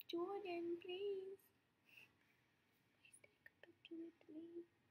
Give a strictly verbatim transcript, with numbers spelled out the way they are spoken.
Jordan, please. Please take a picture with me.